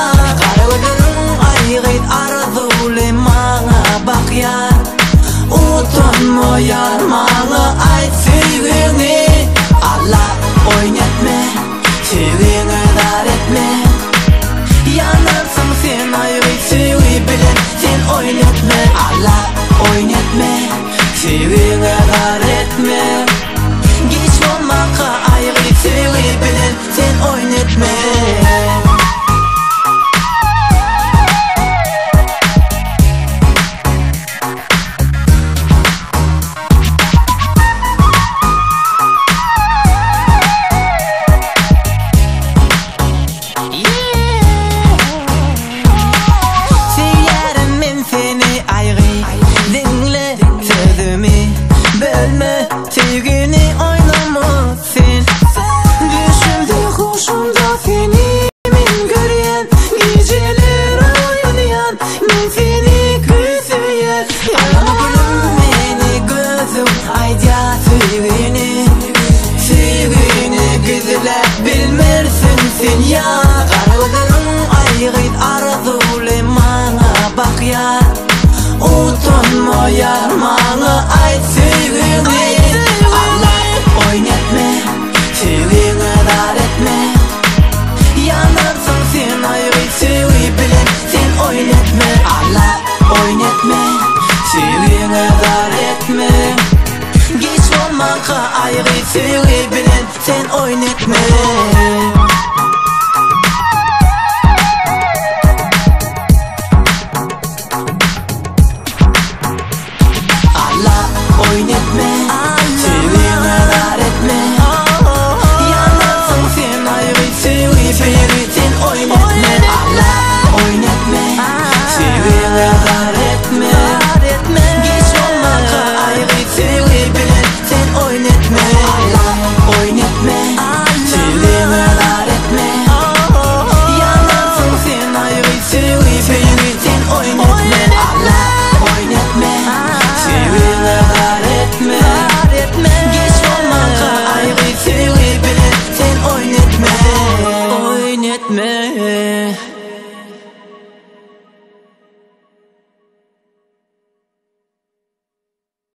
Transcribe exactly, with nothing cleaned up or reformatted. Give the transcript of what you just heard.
Karagölürün aygıt arzuli mağa bakyar. Utanma yar mağa ayt sevgini. Allah oyun etme, sevgini dar etme. Yanarsam sen aygıt sevgi bilen sen oyun etme. Allah oyun etme, sevgini dar etme. Geç olmaka aygıt sevgi bilen sen oyun etme.